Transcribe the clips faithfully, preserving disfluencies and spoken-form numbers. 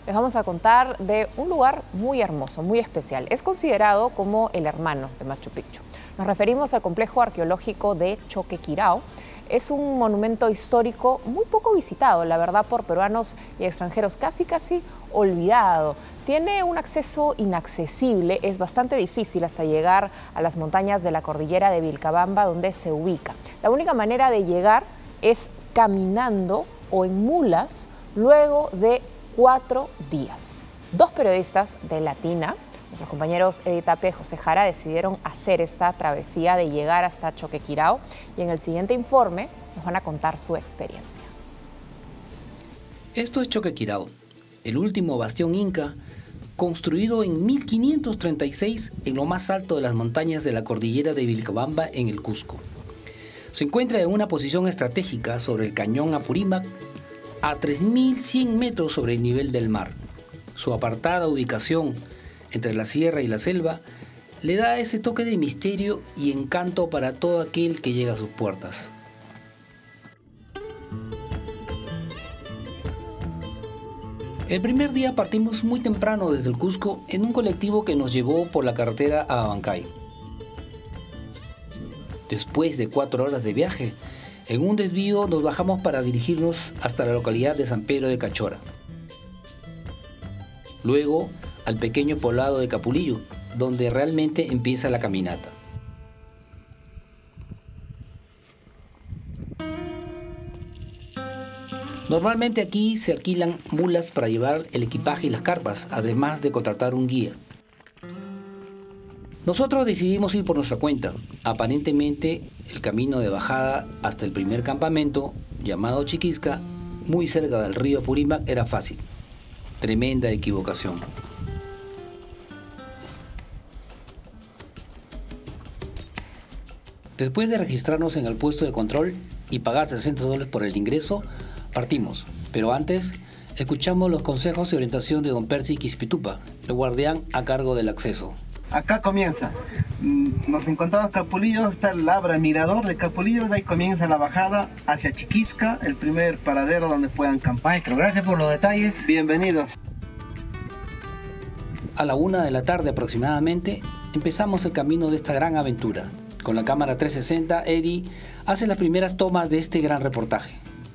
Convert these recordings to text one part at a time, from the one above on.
les vamos a contar de un lugar muy hermoso, muy especial. Es considerado como el hermano de Machu Picchu. Nos referimos al complejo arqueológico de Choquequirao. Es un monumento histórico muy poco visitado, la verdad, por peruanos y extranjeros, casi casi olvidado. Tiene un acceso inaccesible, es bastante difícil hasta llegar a las montañas de la cordillera de Vilcabamba, donde se ubica. La única manera de llegar es caminando o en mulas luego de cuatro días. Dos periodistas de Latina, nuestros compañeros Edith Tapia y José Jara, decidieron hacer esta travesía de llegar hasta Choquequirao y en el siguiente informe nos van a contar su experiencia. Esto es Choquequirao, el último bastión inca, construido en mil quinientos treinta y seis en lo más alto de las montañas de la cordillera de Vilcabamba en el Cusco. Se encuentra en una posición estratégica sobre el cañón Apurímac, a tres mil cien metros sobre el nivel del mar. Su apartada ubicación entre la sierra y la selva le da ese toque de misterio y encanto para todo aquel que llega a sus puertas. El primer día partimos muy temprano desde el Cusco en un colectivo que nos llevó por la carretera a Abancay. Después de cuatro horas de viaje, en un desvío nos bajamos para dirigirnos hasta la localidad de San Pedro de Cachora. Luego al pequeño poblado de Capulillo, donde realmente empieza la caminata. Normalmente aquí se alquilan mulas para llevar el equipaje y las carpas, además de contratar un guía. Nosotros decidimos ir por nuestra cuenta. Aparentemente el camino de bajada hasta el primer campamento, llamado Chiquisca, muy cerca del río Apurímac, era fácil. Tremenda equivocación. Después de registrarnos en el puesto de control y pagar sesenta dólares por el ingreso, partimos. Pero antes, escuchamos los consejos y orientación de don Percy Quispitupa, el guardián a cargo del acceso. Acá comienza. Nos encontramos Capulillo, está el Labra Mirador de Capulillo, de ahí comienza la bajada hacia Chiquisca, el primer paradero donde puedan acampar. Maestro, gracias por los detalles. Bienvenidos. A la una de la tarde aproximadamente, empezamos el camino de esta gran aventura. Con la cámara trescientos sesenta, Eddie hace las primeras tomas de este gran reportaje.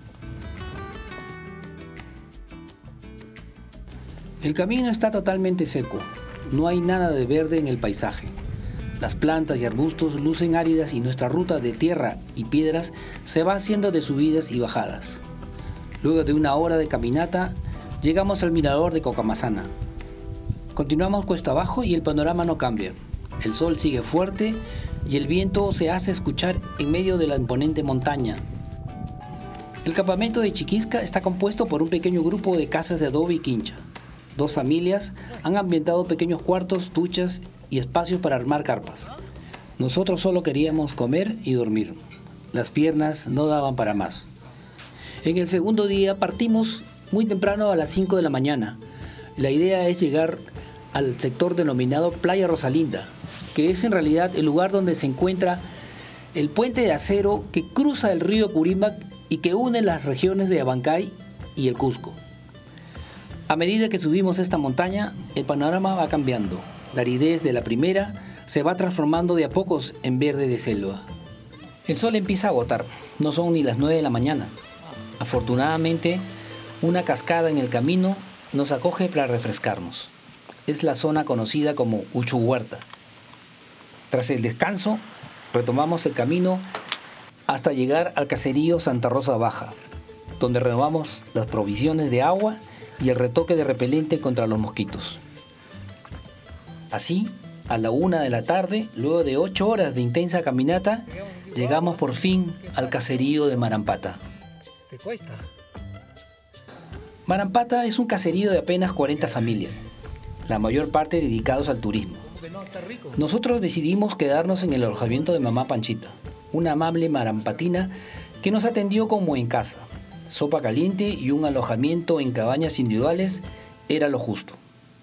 El camino está totalmente seco. No hay nada de verde en el paisaje. Las plantas y arbustos lucen áridas y nuestra ruta de tierra y piedras se va haciendo de subidas y bajadas. Luego de una hora de caminata, llegamos al mirador de Cocamazana. Continuamos cuesta abajo y el panorama no cambia. El sol sigue fuerte y el viento se hace escuchar en medio de la imponente montaña. El campamento de Chiquisca está compuesto por un pequeño grupo de casas de adobe y quincha. Dos familias han ambientado pequeños cuartos, duchas y espacios para armar carpas. Nosotros solo queríamos comer y dormir. Las piernas no daban para más. En el segundo día partimos muy temprano a las cinco de la mañana. La idea es llegar al sector denominado Playa Rosalinda, que es en realidad el lugar donde se encuentra el puente de acero que cruza el río Apurímac y que une las regiones de Abancay y el Cusco. A medida que subimos esta montaña, el panorama va cambiando. La aridez de la primera se va transformando de a pocos en verde de selva. El sol empieza a agotar, no son ni las nueve de la mañana. Afortunadamente, una cascada en el camino nos acoge para refrescarnos. Es la zona conocida como Uchu Huerta. Tras el descanso, retomamos el camino hasta llegar al caserío Santa Rosa Baja, donde renovamos las provisiones de agua y el retoque de repelente contra los mosquitos. Así, a la una de la tarde, luego de ocho horas de intensa caminata, llegamos por fin al caserío de Marampata. ¿Te cuesta? Marampata es un caserío de apenas cuarenta familias, la mayor parte dedicados al turismo. Nosotros decidimos quedarnos en el alojamiento de mamá Panchita, una amable marampatina que nos atendió como en casa. Sopa caliente y un alojamiento en cabañas individuales era lo justo.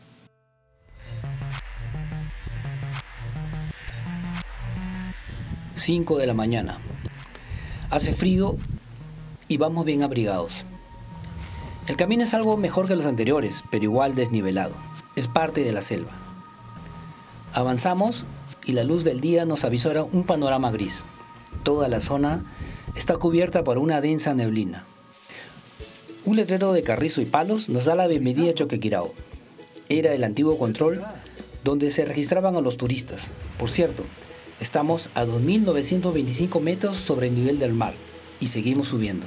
cinco de la mañana. Hace frío y vamos bien abrigados. El camino es algo mejor que los anteriores, pero igual desnivelado. Es parte de la selva. Avanzamos y la luz del día nos avisora un panorama gris. Toda la zona está cubierta por una densa neblina. Un letrero de carrizo y palos nos da la bienvenida a Choquequirao. Era el antiguo control donde se registraban a los turistas. Por cierto, estamos a dos mil novecientos veinticinco metros sobre el nivel del mar y seguimos subiendo.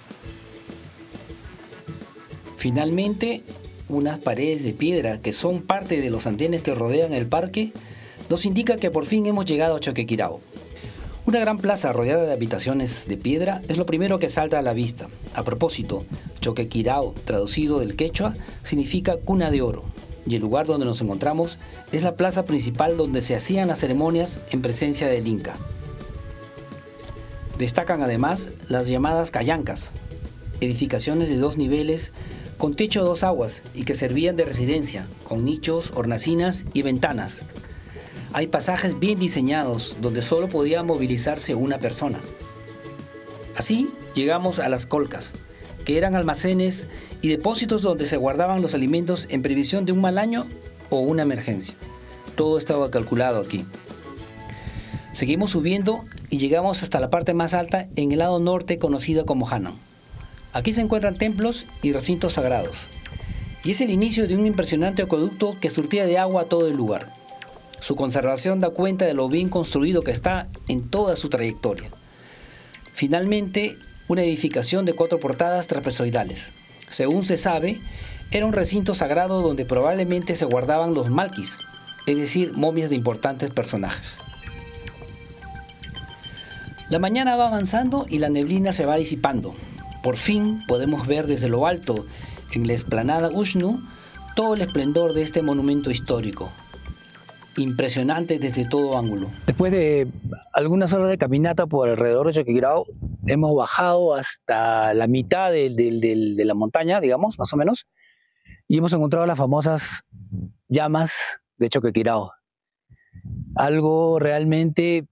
Finalmente, unas paredes de piedra que son parte de los andenes que rodean el parque nos indica que por fin hemos llegado a Choquequirao. Una gran plaza rodeada de habitaciones de piedra es lo primero que salta a la vista. A propósito, Choquequirao, traducido del quechua, significa cuna de oro, y el lugar donde nos encontramos es la plaza principal donde se hacían las ceremonias en presencia del Inca. Destacan además las llamadas callancas, edificaciones de dos niveles con techo a dos aguas y que servían de residencia, con nichos, hornacinas y ventanas. Hay pasajes bien diseñados donde solo podía movilizarse una persona. Así llegamos a las colcas, que eran almacenes y depósitos donde se guardaban los alimentos en previsión de un mal año o una emergencia. Todo estaba calculado aquí. Seguimos subiendo y llegamos hasta la parte más alta en el lado norte conocida como Hanan. Aquí se encuentran templos y recintos sagrados. Y es el inicio de un impresionante acueducto que surtía de agua a todo el lugar. Su conservación da cuenta de lo bien construido que está en toda su trayectoria. Finalmente, una edificación de cuatro portadas trapezoidales. Según se sabe, era un recinto sagrado donde probablemente se guardaban los malquis, es decir, momias de importantes personajes. La mañana va avanzando y la neblina se va disipando. Por fin podemos ver desde lo alto, en la explanada Ushnu, todo el esplendor de este monumento histórico. Impresionante desde todo ángulo. Después de algunas horas de caminata por alrededor de Choquequirao, hemos bajado hasta la mitad de, de, de, de la montaña, digamos, más o menos, y hemos encontrado las famosas llamas de Choquequirao. Algo realmente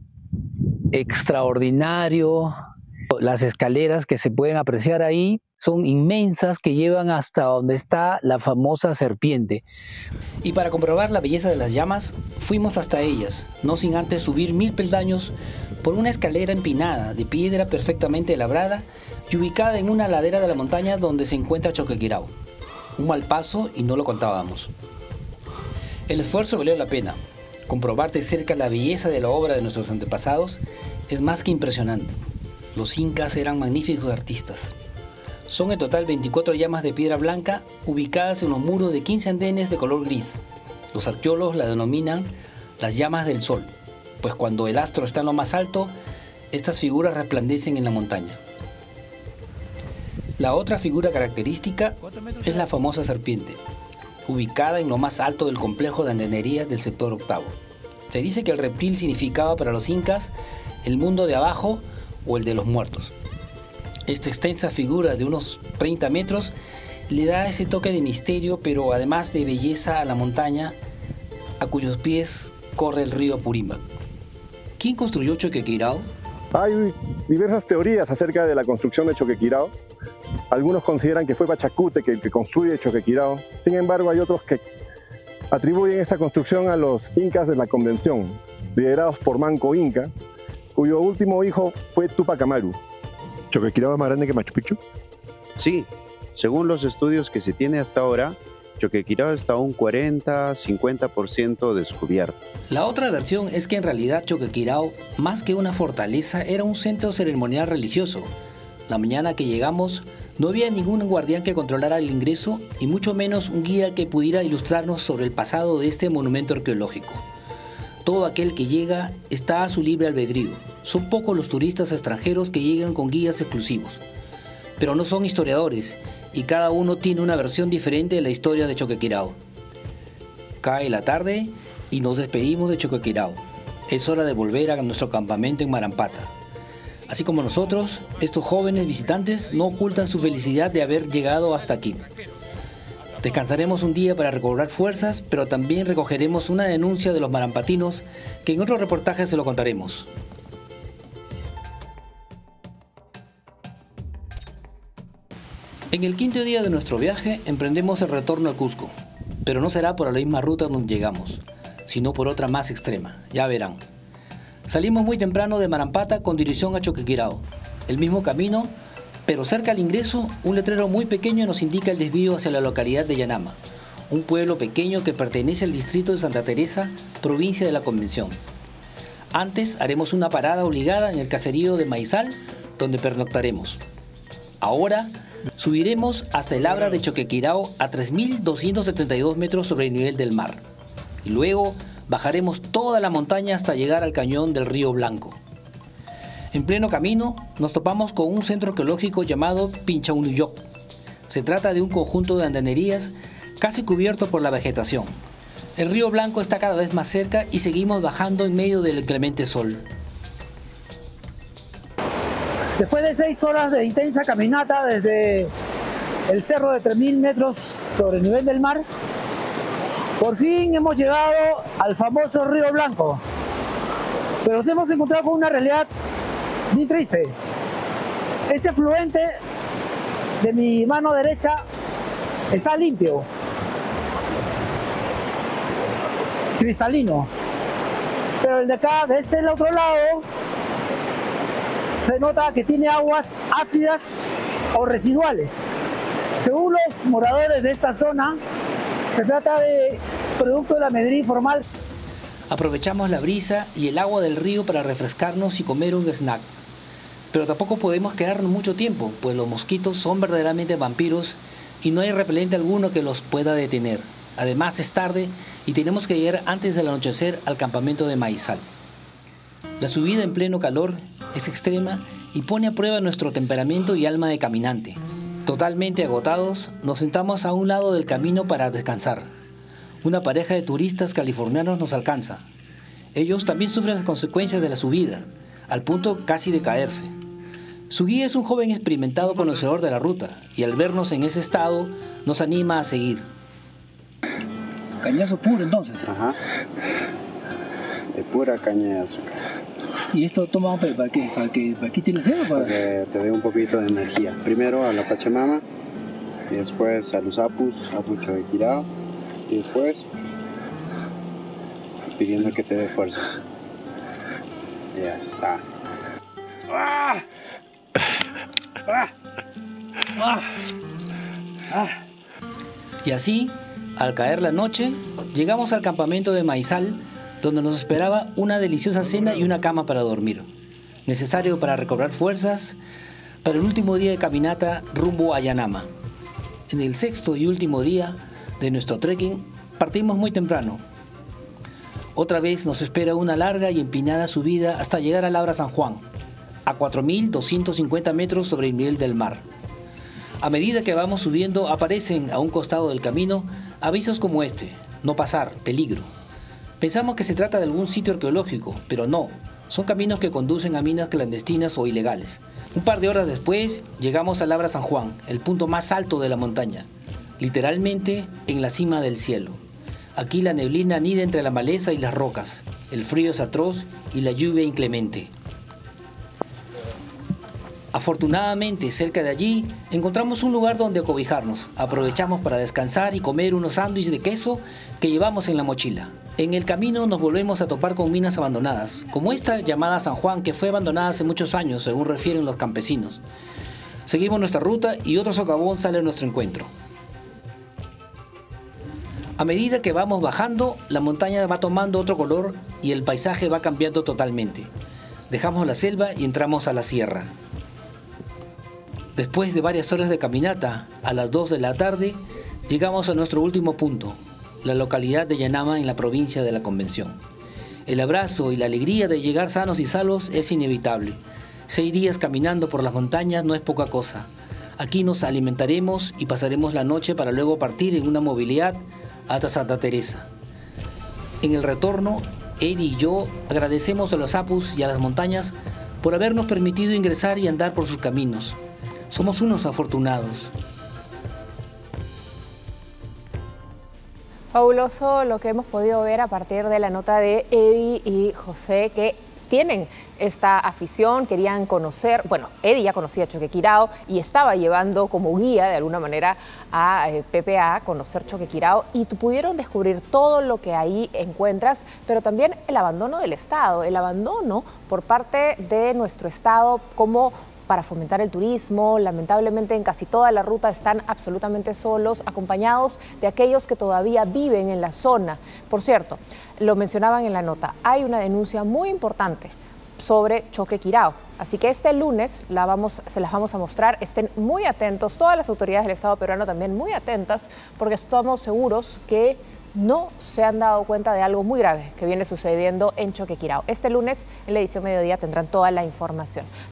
extraordinario. Las escaleras que se pueden apreciar ahí son inmensas, que llevan hasta donde está la famosa serpiente. Y para comprobar la belleza de las llamas, fuimos hasta ellas, no sin antes subir mil peldaños por una escalera empinada de piedra perfectamente labrada y ubicada en una ladera de la montaña donde se encuentra Choquequirao. Un mal paso y no lo contábamos. El esfuerzo valió la pena. Comprobar de cerca la belleza de la obra de nuestros antepasados es más que impresionante. Los incas eran magníficos artistas. Son en total veinticuatro llamas de piedra blanca ubicadas en los muros de quince andenes de color gris. Los arqueólogos la denominan las llamas del sol, pues cuando el astro está en lo más alto, estas figuras resplandecen en la montaña. La otra figura característica es la famosa serpiente, ubicada en lo más alto del complejo de andenerías del sector octavo. Se dice que el reptil significaba para los incas el mundo de abajo o el de los muertos. Esta extensa figura de unos treinta metros le da ese toque de misterio, pero además de belleza a la montaña a cuyos pies corre el río Purimba. ¿Quién construyó Choquequirao? Hay diversas teorías acerca de la construcción de Choquequirao. Algunos consideran que fue Pachacútec el que construye Choquequirao. Sin embargo, hay otros que atribuyen esta construcción a los incas de la Convención, liderados por Manco Inca, cuyo último hijo fue Tupac Amaru. ¿Choquequirao es más grande que Machu Picchu? Sí, según los estudios que se tiene hasta ahora, Choquequirao está a un cuarenta a cincuenta por ciento descubierto. La otra versión es que en realidad Choquequirao, más que una fortaleza, era un centro ceremonial religioso. La mañana que llegamos, no había ningún guardián que controlara el ingreso y mucho menos un guía que pudiera ilustrarnos sobre el pasado de este monumento arqueológico. Todo aquel que llega está a su libre albedrío. Son pocos los turistas extranjeros que llegan con guías exclusivos. Pero no son historiadores y cada uno tiene una versión diferente de la historia de Choquequirao. Cae la tarde y nos despedimos de Choquequirao. Es hora de volver a nuestro campamento en Marampata. Así como nosotros, estos jóvenes visitantes no ocultan su felicidad de haber llegado hasta aquí. Descansaremos un día para recobrar fuerzas, pero también recogeremos una denuncia de los marampatinos que en otro reportaje se lo contaremos. En el quinto día de nuestro viaje emprendemos el retorno al Cusco, pero no será por la misma ruta donde llegamos, sino por otra más extrema, ya verán. Salimos muy temprano de Manampata con dirección a Choquequirao, el mismo camino, pero cerca al ingreso un letrero muy pequeño nos indica el desvío hacia la localidad de Yanama, un pueblo pequeño que pertenece al distrito de Santa Teresa, provincia de la Convención. Antes haremos una parada obligada en el caserío de Maizal, donde pernoctaremos. Ahora subiremos hasta el Abra de Choquequirao a tres mil doscientos setenta y dos metros sobre el nivel del mar. Y luego bajaremos toda la montaña hasta llegar al cañón del Río Blanco. En pleno camino nos topamos con un centro arqueológico llamado Pinchaunuyok. Se trata de un conjunto de andanerías casi cubierto por la vegetación. El Río Blanco está cada vez más cerca y seguimos bajando en medio del inclemente sol. Después de seis horas de intensa caminata desde el cerro de tres mil metros sobre el nivel del mar, por fin hemos llegado al famoso Río Blanco. Pero nos hemos encontrado con una realidad bien triste. Este afluente de mi mano derecha está limpio, cristalino, pero el de acá, de este del otro lado, se nota que tiene aguas ácidas o residuales. Según los moradores de esta zona, se trata de producto de la minería informal. Aprovechamos la brisa y el agua del río para refrescarnos y comer un snack. Pero tampoco podemos quedarnos mucho tiempo, pues los mosquitos son verdaderamente vampiros y no hay repelente alguno que los pueda detener. Además es tarde y tenemos que llegar antes del anochecer al campamento de Maizal. La subida en pleno calor es extrema y pone a prueba nuestro temperamento y alma de caminante. Totalmente agotados, nos sentamos a un lado del camino para descansar. Una pareja de turistas californianos nos alcanza. Ellos también sufren las consecuencias de la subida, al punto casi de caerse. Su guía es un joven experimentado conocedor de la ruta y al vernos en ese estado nos anima a seguir. Cañazo puro entonces. Ajá. De pura caña de azúcar. ¿Y esto toma para qué? ¿Para que para qué tiene cero? Para que te dé un poquito de energía. Primero a la Pachamama, y después a los apus, Apu Choquequirao, y después pidiendo que te dé fuerzas. Ya está. ¡Ah! ¡Ah! ¡Ah! ¡Ah! Y así, al caer la noche, llegamos al campamento de Maizal, donde nos esperaba una deliciosa cena y una cama para dormir, necesario para recobrar fuerzas para el último día de caminata rumbo a Yanama. En el sexto y último día de nuestro trekking, partimos muy temprano. Otra vez nos espera una larga y empinada subida hasta llegar al Abra San Juan, a cuatro mil doscientos cincuenta metros sobre el nivel del mar. A medida que vamos subiendo, aparecen a un costado del camino avisos como este: no pasar, peligro. Pensamos que se trata de algún sitio arqueológico, pero no, son caminos que conducen a minas clandestinas o ilegales. Un par de horas después, llegamos al Abra San Juan, el punto más alto de la montaña, literalmente en la cima del cielo. Aquí la neblina anida entre la maleza y las rocas, el frío es atroz y la lluvia inclemente. Afortunadamente, cerca de allí, encontramos un lugar donde acobijarnos. Aprovechamos para descansar y comer unos sándwiches de queso que llevamos en la mochila. En el camino nos volvemos a topar con minas abandonadas, como esta llamada San Juan, que fue abandonada hace muchos años, según refieren los campesinos. Seguimos nuestra ruta y otro socavón sale a nuestro encuentro. A medida que vamos bajando, la montaña va tomando otro color y el paisaje va cambiando totalmente. Dejamos la selva y entramos a la sierra. Después de varias horas de caminata, a las dos de la tarde, llegamos a nuestro último punto, la localidad de Yanama en la provincia de la Convención. El abrazo y la alegría de llegar sanos y salvos es inevitable. Seis días caminando por las montañas no es poca cosa. Aquí nos alimentaremos y pasaremos la noche para luego partir en una movilidad hasta Santa Teresa. En el retorno, Eddie y yo agradecemos a los apus y a las montañas por habernos permitido ingresar y andar por sus caminos. Somos unos afortunados. Fabuloso lo que hemos podido ver a partir de la nota de Eddie y José, que tienen esta afición, querían conocer, bueno, Eddie ya conocía Choquequirao y estaba llevando como guía de alguna manera a eh, Pepe a conocer Choquequirao y pudieron descubrir todo lo que ahí encuentras, pero también el abandono del Estado, el abandono por parte de nuestro Estado como para fomentar el turismo. Lamentablemente en casi toda la ruta están absolutamente solos, acompañados de aquellos que todavía viven en la zona. Por cierto, lo mencionaban en la nota, hay una denuncia muy importante sobre Choquequirao. Así que este lunes la vamos, se las vamos a mostrar. Estén muy atentos, todas las autoridades del Estado peruano también muy atentas, porque estamos seguros que no se han dado cuenta de algo muy grave que viene sucediendo en Choquequirao. Este lunes en la edición Mediodía tendrán toda la información.